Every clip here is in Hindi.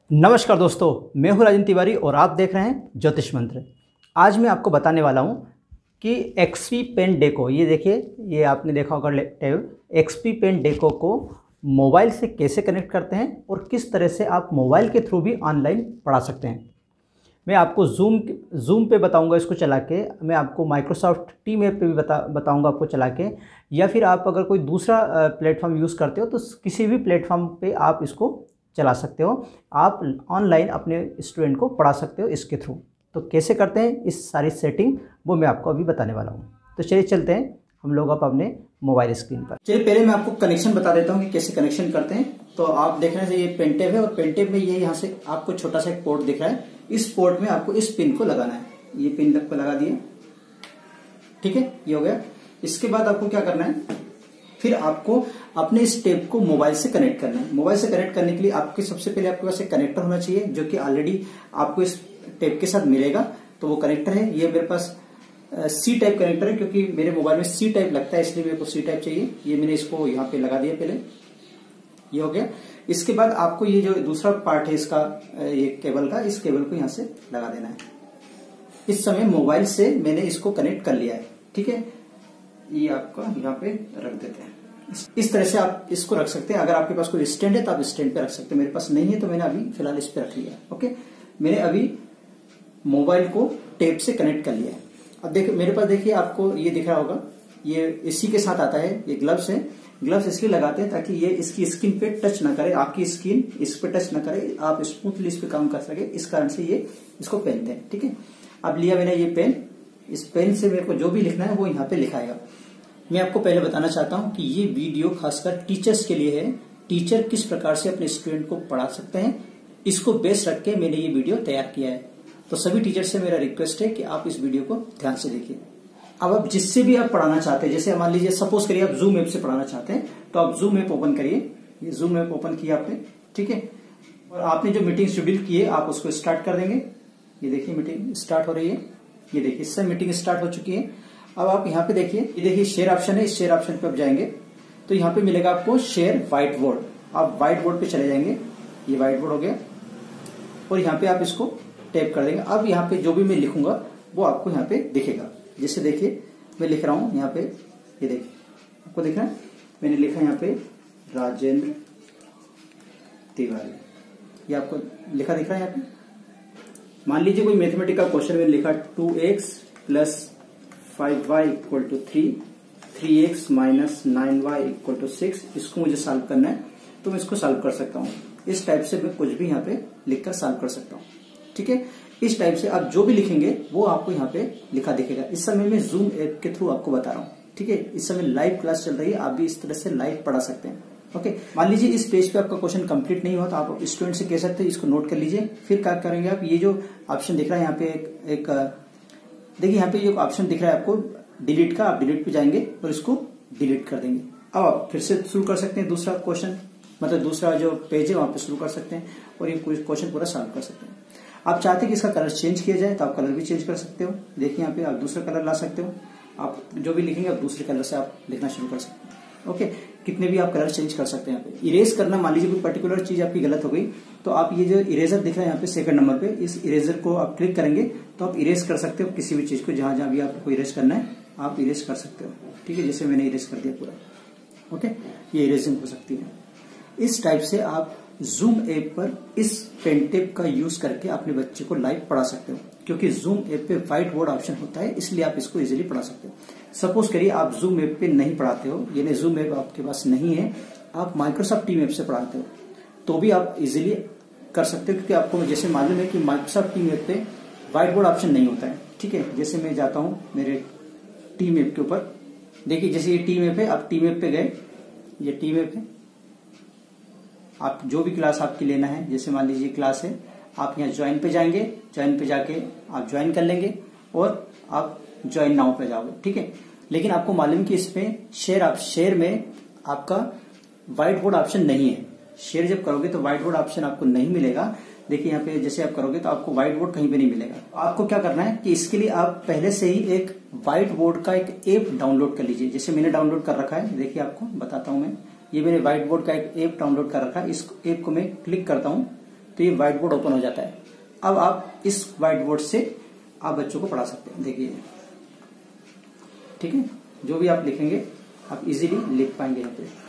नमस्कार दोस्तों, मैं हूं राजन तिवारी और आप देख रहे हैं ज्योतिष मंत्र। आज मैं आपको बताने वाला हूं कि एक्सपी पेन डेको, ये देखिए, ये आपने देखा होगा टैब, एक्सपी पेन डेको को मोबाइल से कैसे कनेक्ट करते हैं और किस तरह से आप मोबाइल के थ्रू भी ऑनलाइन पढ़ा सकते हैं। मैं आपको जूम पे बताऊंगा इसको चला के, मैं आपको माइक्रोसॉफ्ट टीम ऐप पे भी बताऊंगा आपको चला के, या फिर आप अगर कोई दूसरा प्लेटफॉर्म यूज़ करते हो तो किसी भी प्लेटफॉर्म पे आप इसको चला सकते हो। आप ऑनलाइन अपने स्टूडेंट को पढ़ा सकते हो इसके थ्रू। तो कैसे करते हैं इस सारी सेटिंग, वो मैं आपको अभी बताने वाला हूँ। तो चलिए चलते हैं हम लोग अब अपने मोबाइल स्क्रीन पर। चलिए पहले मैं आपको कनेक्शन बता देता हूँ कि कैसे कनेक्शन करते हैं। तो आप देख रहे हैं ये पेन टैब है और पेन टैब में ये यहाँ से आपको छोटा सा एक पोर्ट दिख रहा है। इस पोर्ट में आपको इस पिन को लगाना है। ये पिन को लगा दिए, ठीक है, ये हो गया। इसके बाद आपको क्या करना है, फिर आपको अपने इस टेप को मोबाइल से कनेक्ट करना है। मोबाइल से कनेक्ट करने के लिए आपके सबसे पहले आपके पास एक कनेक्टर होना चाहिए जो कि ऑलरेडी आपको इस टेप के साथ मिलेगा। तो वो कनेक्टर है, ये मेरे पास सी टाइप कनेक्टर है, क्योंकि मेरे मोबाइल में सी टाइप लगता है, इसलिए मेरे को सी टाइप चाहिए। ये मैंने इसको यहाँ पे लगा दिया पहले, ये हो गया। इसके बाद आपको ये जो दूसरा पार्ट है इसका, ये केबल का, इस केबल को यहाँ से लगा देना है। इस समय मोबाइल से मैंने इसको कनेक्ट कर लिया है, ठीक है। ये आपका यहाँ पे रख देते हैं। इस तरह से आप इसको रख सकते हैं। अगर आपके पास कोई स्टैंड है तो आप स्टैंड पे रख सकते हैं। मेरे पास नहीं है तो मैंने अभी फिलहाल इस पे रख लिया। ओके, मैंने अभी मोबाइल को टेप से कनेक्ट कर लिया है। अब देखिए मेरे पास, देखिए आपको ये दिख रहा होगा, ये इसी के साथ आता है, ये ग्लव्स है। ग्लव्स इसलिए लगाते हैं ताकि ये इसकी स्किन पे टच ना करे, आपकी स्किन इस पे टच ना करे, आप स्मूथली इस पे काम कर सके, इस कारण से ये इसको पहनते हैं, ठीक है। अब लिया मैंने ये पेन, इस पेन से मेरे को जो भी लिखना है वो यहाँ पे लिखाएगा। मैं आपको पहले बताना चाहता हूं कि ये वीडियो खासकर टीचर्स के लिए है। टीचर किस प्रकार से अपने स्टूडेंट को पढ़ा सकते हैं, इसको बेस रख के मैंने ये वीडियो तैयार किया है। तो सभी टीचर से मेरा रिक्वेस्ट है कि आप इस वीडियो को ध्यान से देखिए। अब आप जिससे भी आप पढ़ाना चाहते हैं, जैसे मान लीजिए सपोज करिए आप जूम ऐप से पढ़ाना चाहते हैं, तो आप जूम ऐप ओपन करिए। ये जूम ऐप ओपन किया आपने, ठीक है, और आपने जो मीटिंग शेड्यूल की है आप उसको स्टार्ट कर देंगे। ये देखिए मीटिंग स्टार्ट हो रही है, ये देखिए इससे मीटिंग स्टार्ट हो चुकी है। अब आप यहाँ पे देखिए, ये देखिए शेयर ऑप्शन है, इस शेयर ऑप्शन पे आप जाएंगे तो यहाँ पे मिलेगा आपको शेयर व्हाइट बोर्ड। आप व्हाइट बोर्ड पे चले जाएंगे, ये व्हाइट बोर्ड हो गया, और यहाँ पे आप इसको टैप कर देंगे। अब यहाँ पे जो भी मैं लिखूंगा वो आपको यहाँ पे दिखेगा। जैसे देखिए मैं लिख रहा हूँ यहाँ पे, ये देखिए आपको दिख रहा है, मैंने लिखा यहाँ पे राजेंद्र तिवारी, ये आपको लिखा दिख रहा है यहाँ पे। मान लीजिए कोई मैथमेटिकल क्वेश्चन में लिखा 2x + 5y = 3, 3x - 9y = 6, इसको मुझे सॉल्व करना है तो मैं इसको सॉल्व कर सकता हूँ। इस टाइप से मैं कुछ भी यहाँ पे लिखकर सॉल्व कर सकता हूँ, ठीक है। इस टाइप से आप जो भी लिखेंगे वो आपको यहाँ पे लिखा दिखेगा। इस समय मैं जूम ऐप के थ्रू आपको बता रहा हूँ, ठीक है। इस समय लाइव क्लास चल रही है, आप भी इस तरह से लाइव पढ़ा सकते हैं। ओके, मान लीजिए इस पेज पे आपका क्वेश्चन कंप्लीट नहीं हुआ तो आप स्टूडेंट से कह सकते हैं इसको नोट कर लीजिए। फिर क्या करेंगे आप, ये जो ऑप्शन दिख रहा है यहाँ पे एक देखिए, यहाँ पे ये ऑप्शन दिख रहा है आपको डिलीट का, आप डिलीट पे जाएंगे और इसको डिलीट कर देंगे। अब आप फिर से शुरू कर सकते हैं दूसरा क्वेश्चन, मतलब दूसरा जो पेज है वहां पे शुरू कर सकते हैं और ये क्वेश्चन पूरा सॉल्व कर सकते हैं। आप चाहते हैं कि इसका कलर चेंज किया जाए तो आप कलर भी चेंज कर सकते हो। देखिए यहाँ पे आप दूसरा कलर ला सकते हो, आप जो भी लिखेंगे आप दूसरे कलर से आप लिखना शुरू कर सकते हैं। ओके, कितने भी आप कलर चेंज कर सकते हैं। यहाँ पे इरेज करना, मान लीजिए कोई पर्टिकुलर चीज आपकी गलत हो गई तो आप ये जो इरेजर दिख रहा है यहाँ पे सेकंड नंबर पे, इस इरेजर को आप क्लिक करेंगे तो आप इरेज कर सकते हो किसी भी चीज को, जहां जहां भी आपको इरेज करना है आप इरेज कर सकते हो, ठीक है। जैसे मैंने इरेज कर दिया पूरा, ओके, ये इरेजिंग हो सकती है। इस टाइप से आप जूम ऐप पर इस पेन टेप का यूज करके अपने बच्चे को लाइव पढ़ा सकते हो, क्योंकि जूम ऐप पे व्हाइट बोर्ड ऑप्शन होता है, इसलिए आप इसको इजीली पढ़ा सकते हो। सपोज करिए आप जूम ऐप पे नहीं पढ़ाते हो, यानी जूम ऐप आपके पास नहीं है, आप माइक्रोसॉफ्ट टीम ऐप से पढ़ाते हो तो भी आप इजीली कर सकते हो, क्योंकि आपको जैसे मालूम है कि माइक्रोसॉफ्ट टीम ऐप पे व्हाइट बोर्ड ऑप्शन नहीं होता है, ठीक है। जैसे मैं जाता हूं मेरे टीम ऐप के ऊपर, देखिए जैसे ये टीम ऐप है, आप टीम ऐप पे गए, ये टीम ऐप है, आप जो भी क्लास आपकी लेना है, जैसे मान लीजिए क्लास है, आप यहाँ ज्वाइन पे जाएंगे, ज्वाइन पे जाके आप ज्वाइन कर लेंगे और आप ज्वाइन नाउ पे जाओगे, ठीक है। लेकिन आपको मालूम कि इसमें शेयर में आपका व्हाइट बोर्ड ऑप्शन नहीं है। शेयर जब करोगे तो व्हाइट बोर्ड ऑप्शन आपको नहीं मिलेगा। देखिए यहाँ पे जैसे आप करोगे तो आपको व्हाइट बोर्ड कहीं पे नहीं मिलेगा। आपको क्या करना है कि इसके लिए आप पहले से ही एक व्हाइट बोर्ड का एक ऐप डाउनलोड कर लीजिए। जैसे मैंने डाउनलोड कर रखा है, देखिए आपको बताता हूं मैं, ये मैंने व्हाइट बोर्ड का एक ऐप डाउनलोड कर रखा है। इस ऐप को मैं क्लिक करता हूं तो ये व्हाइट बोर्ड ओपन हो जाता है। अब आप इस व्हाइट बोर्ड से आप बच्चों को पढ़ा सकते हैं। देखिए, ठीक है, जो भी आप लिखेंगे आप इजीली लिख पाएंगे यहाँ पे।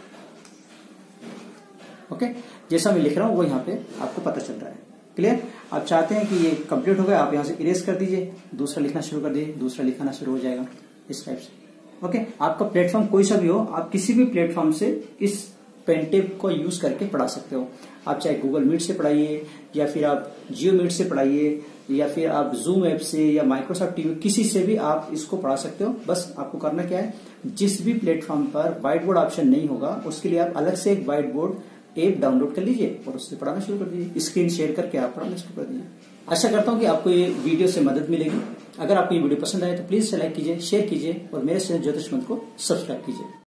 ओके, जैसा मैं लिख रहा हूं वो यहाँ पे आपको पता चल रहा है। क्लियर? आप चाहते हैं कि ये कंप्लीट हो गया, आप यहाँ से इरेज कर दीजिए, दूसरा लिखना शुरू कर दीजिए, दूसरा लिखना शुरू हो जाएगा इस टाइप से। ओके, आपका प्लेटफॉर्म कोई सा भी हो, आप किसी भी प्लेटफॉर्म से इस पेन टेप को यूज करके पढ़ा सकते हो। आप चाहे गूगल मीट से पढ़ाइए, या फिर आप जियो मीट से पढ़ाइए, या फिर आप जूम ऐप से, या माइक्रोसॉफ्ट टीवी, किसी से भी आप इसको पढ़ा सकते हो। बस आपको करना क्या है, जिस भी प्लेटफॉर्म पर व्हाइट बोर्ड ऑप्शन नहीं होगा उसके लिए आप अलग से एक व्हाइट बोर्ड ऐप डाउनलोड कर लीजिए और उससे पढ़ाना शुरू कर दीजिए। स्क्रीन शेयर करके आप पढ़ाना शुरू कर दीजिए। आशा करता हूं कि आपको ये वीडियो से मदद मिलेगी। अगर आपको ये वीडियो पसंद आए तो प्लीज लाइक कीजिए, शेयर कीजिए और मेरे चैनल ज्योतिष मंत्र को सब्सक्राइब कीजिए।